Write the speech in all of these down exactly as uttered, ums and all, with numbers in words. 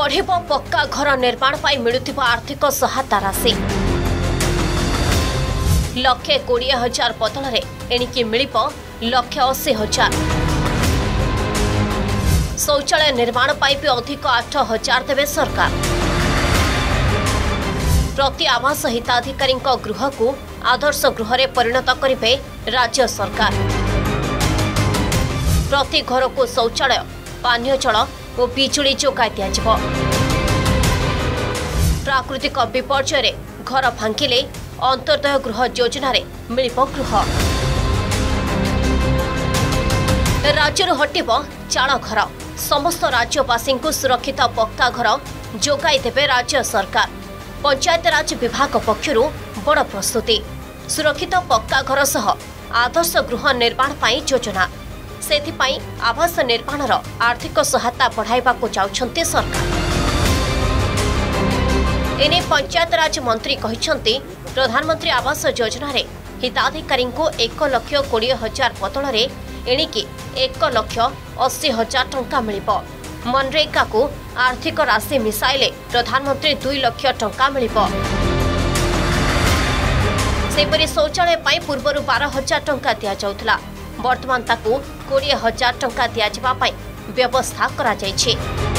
बढ़िब पक्का घर निर्माण पाई मिलुथिबा आर्थिक सहायता राशि लक्षे कोड़े हजार बदल एणिकी मिलिब लक्षे अशी हजार। शौचालय निर्माण पाई भी अधिक आठ हजार देवे सरकार। प्रति आवास हिताधिकारी गृह को आदर्श गृह रे परिणत करेंगे राज्य सरकार। प्रति घर को शौचालय पानीय जल और बिजुली जोगाई दिया। प्राकृतिक विपर्यय घर भांगिले अंत्योदय गृह योजना रे मिलिब गृह। राज्य हटिब चाल घर। समस्त राज्यवासी को सुरक्षित पक्का घर जोगाई देवे राज्य सरकार। पंचायत राज विभाग पक्षरु बड़ प्रस्तुति। सुरक्षित पक्का घर सह आदर्श गृह निर्माण पाई योजना। सेथिपाई आवास निर्माणर आर्थिक सहायता बढ़ाइबाकू चाहुछन्ते सरकार। एने पंचायत राज मंत्री कहिछन्ते प्रधानमंत्री आवास योजना रे हिताधिकारी को एक लक्ष कोड़े हजार बदल एणिकी एक लक्ष अशी हजार टंका मिलिब। मनरेगा को आर्थिक राशि मिसाइले प्रधानमंत्री दुई लक्ष टंका मिलिब। सेपरि शौचालय पाई पूर्वरु बारह हजार टंका दिया जाउथला। वर्तमान ताकू कोड़े हजार टंका दिया जाबा पाई व्यवस्था करा जायछि।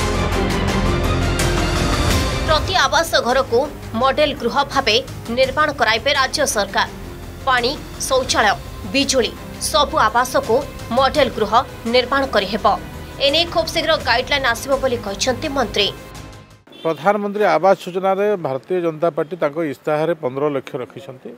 प्रति आवास घर को मॉडल गृह भावे निर्माण कराइबे राज्य सरकार। पानी शौचालय बिजुली सबु आवास को मॉडल गृह निर्माण करिहेब। एने खूब शीघ्र गाइडलाइन आसिबो बोली कहिसंती मंत्री। प्रधानमंत्री आवास योजना रे भारतीय जनता पार्टी ताको इस्ताहार पंद्रह लाख रखिसंती।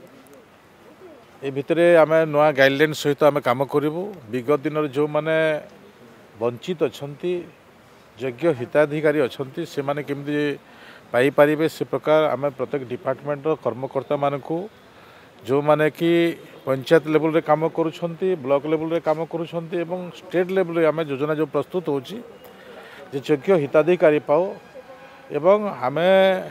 ए भितरे आमे नया गाइडलाइन सहित आमे काम करिवु। विगत दिन जो माने वंचित अछंती योग्य हिताधिकारी अछंती से माने केमति पाई पारिबे से प्रकार आमे प्रत्येक डिपार्टमेंट रो कर्मकर्ता मानकू जो माने कि पंचायत लेवल रे काम करूछंती ब्लॉक लेवल रे काम करूछंती एवं स्टेट लेवल रे आमे योजना जो प्रस्तुत होची जे योग्य हिताधिकारी पाओ एवं आमे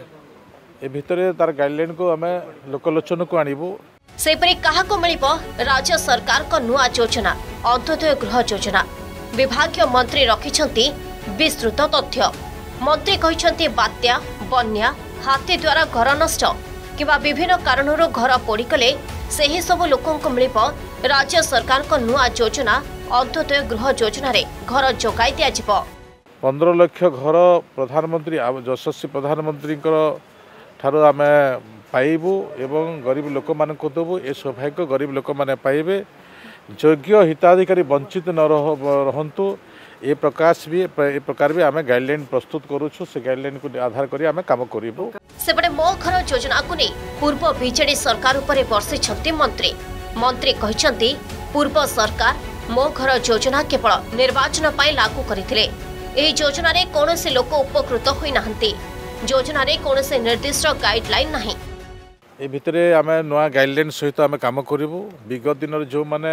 ए भितरे तार गाइडलाइन को आमे लोकलोचन को आनिबो। सेपरि काहाको मिलिब राज्य सरकार को नुआ योजना अंत्योदय गृह योजना। विभागीय मंत्री रखिछंती विस्तृत तथ्य। मंत्री कहिछंती बात्या बन्या हाथी द्वारा घर नष्ट किबा विभिन्न कारणरू घर पोड़ीगले सेही सब लोकों को मिलिब राज्य सरकार को नुआ योजना अंत्योदय गृह योजना रे घर जोगाई दिया जिवो। पंद्रह लाख घर प्रधानमंत्री यशस्वी प्रधानमंत्री ठारू आमे पाइबू एवं गरीब लोक मान को देबू। ए सौभाग्य गरीब लोक माने पाइबे। योग्य हिताधिकारी वंचित न रहंतु ए प्रकाश भी ए प्रकार भी आमे गाइडलाइन प्रस्तुत करूछु। से गाइडलाइन को आधार करी आमे काम करिबू। सेपटे मो घर योजना को नहीं पूर्व बीजेडी सरकार उपरे बर्षिछंती मंत्री। मंत्री कहिछंती पूर्व सरकार मो घर योजना केवल निर्वाचन पाई लागू करथिले। एही योजना रे कोनोसी लोक उपकृत होई नाहंती। योजना रे कोनोसी निर्दिष्ट गाइडलाइन नाही। ए भितरे आमे नया गाइडलाइन सहित आमे काम करिवु। विगत दिन जो माने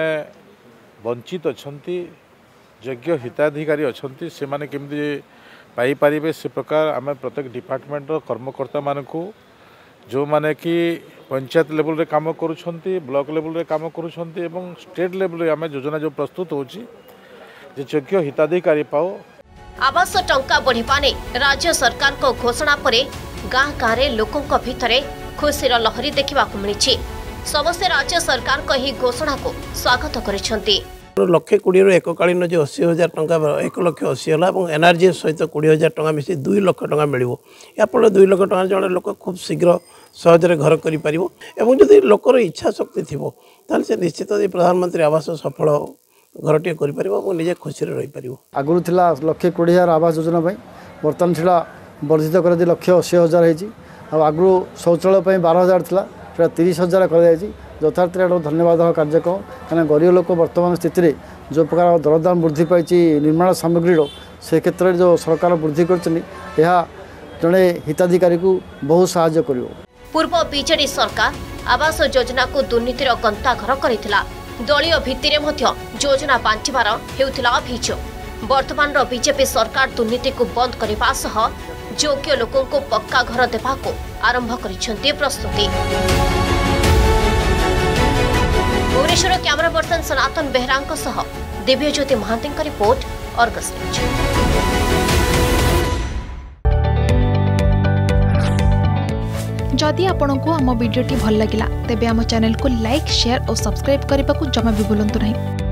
वंचित अछंती योग्य हिताधिकारी अछंती से माने केमति पाई पारिबे से प्रकार आमे प्रत्येक डिपार्टमेंट रो कर्मकर्ता मानकू जो माने कि पंचायत लेवल रे काम करूछंती ब्लॉक लेवल रे काम करूछंती एवं स्टेट लेवल रे आमे योजना जो प्रस्तुत होची जे योग्य हिताधिकारी पाओ। आवास टंका बढ़िबा ने राज्य सरकार को घोषणा परे गाँ गाँ रे लोकों को भितरे खुशीर लहरी देखा मिली। समस्ते राज्य सरकार को ही घोषणा को स्वागत करिसेंती। लक्षे कोड़े एककालीन जो अशी हजार टंका एक लक्ष अशी है और एनआरजीएस सहित कोड़े हजार टंका मिसी दुई लक्ष टंका मिल याफल दुई लक्ष टंका जड़े लोक खूब शीघ्र सहजरे घर कर जदि लोकर इच्छा शक्ति थी ताल से निश्चित प्रधानमंत्री आवास सफल घर टे निजे खुशी रही पार। आगुरी था लक्षे कोड़े हजार आवास योजना बर्तमान से वर्धित कर लक्ष अशी हजार हो। आगु शौचालय बारह हजार था तीस हजार कर यथार्थ धन्यवाद कार्यक्रम कहीं गरीब लोक वर्तमान स्थित जो प्रकार दरदाम वृद्धि पाई निर्माण सामग्री से क्षेत्र में जो सरकार वृद्धि कर जड़े हिताधिकारी को बहुत साहाय्य कर। पूर्व बीजेडी सरकार आवास योजना को दुर्नीतिर गंताघर करथिला। दलीय भित्तिरे मध्य योजना बांटिबार हेउथिला अभियोग। वर्तमान बीजेपी सरकार दुर्नीति को बंद करने सह योग्य लोकों को पक्का घर देवाको आरंभ करिसेंती प्रस्तुति। भुवनेश्वर कैमरा पर्सन सनातन बेहरा सह Dibyajyoti Mahanty report Argus news. जदि आपंक आम भिडी भल लगा तेब आम चैनल को लाइक शेयर और सब्सक्राइब करने को जमा भी भूलु नहीं।